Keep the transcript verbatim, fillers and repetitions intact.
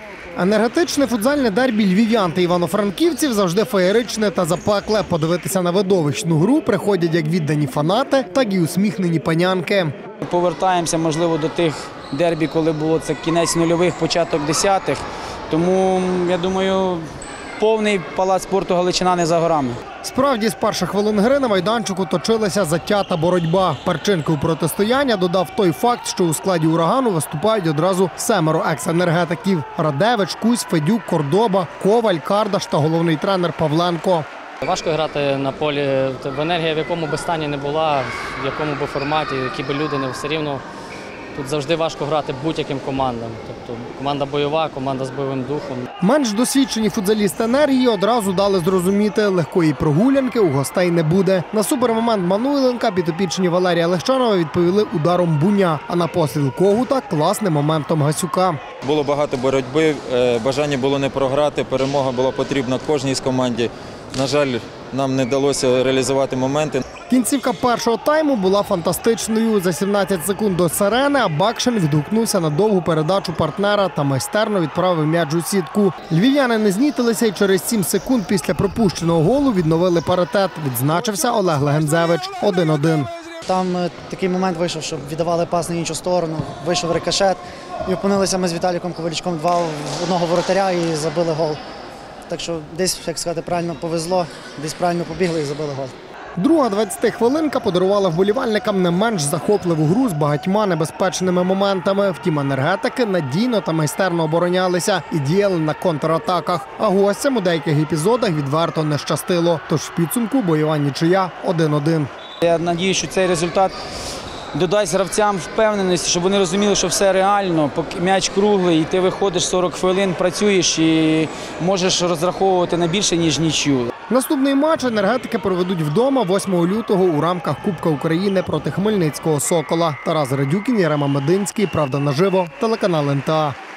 Енергетичне футзальне дербі львів'ян та івано-франківців завжди феєричне та запекле. Подивитися на видовищну гру приходять як віддані фанати, так і усміхнені панянки. Повертаємося, можливо, до тих дербі, коли було це кінець нульових, початок десятих. Тому, я думаю, повний палац спорту Галичина не за горами. Справді, з перших хвилин гри на майданчику точилася затята боротьба. Перчинки у протистояння додав той факт, що у складі «Урагану» виступають одразу семеро екс-енергетиків – Радевич, Кусь, Федюк, Кордоба, Коваль, Кардаш та головний тренер Павленко. Важко грати на полі в енергії, в якому би стані не була, в якому би форматі, які би люди не все рівно. Тут завжди важко грати будь-яким командам. Тобто команда бойова, команда з бойовим духом. Менш досвідчені футзалісти «Енергії» одразу дали зрозуміти – легкої прогулянки у гостей не буде. На супермомент Мануйленка підопічні Валерія Лещанова відповіли ударом Буня, а на постріл Когута – класним моментом Гасюка. Було багато боротьби, бажання було не програти, перемога була потрібна кожній з команді. На жаль, нам не вдалося реалізувати моменти. Кінцівка першого тайму була фантастичною. За сімнадцять секунд до сирени Абакшин відгукнувся на довгу передачу партнера та майстерно відправив м'яч у сітку. Львів'яни не знітилися і через сім секунд після пропущеного голу відновили паритет. Відзначився Олег Легензевич – один один. Там такий момент вийшов, що віддавали пас на іншу сторону, вийшов рикошет. І опинилися ми з Віталіком Ковалічком два в одного воротаря і забили гол. Так що десь, як сказати, правильно повезло, десь правильно побігли і забили гол. Друга двадцятихвилинка подарувала вболівальникам не менш захопливу гру з багатьма небезпечними моментами. Втім, енергетики надійно та майстерно оборонялися і діяли на контратаках. А гостям у деяких епізодах відверто не щастило. Тож в підсумку бойова нічия один один. Я сподіваюся, що цей результат додасть гравцям впевненості, щоб вони розуміли, що все реально, поки м'яч круглий, і ти виходиш сорок хвилин, працюєш і можеш розраховувати на більше, ніж нічю. Наступний матч енергетики проведуть вдома восьмого лютого у рамках Кубка України проти Хмельницького «Сокола». Тарас Радюкін, Ярема Мединський. Правда наживо. Телеканал ен те а.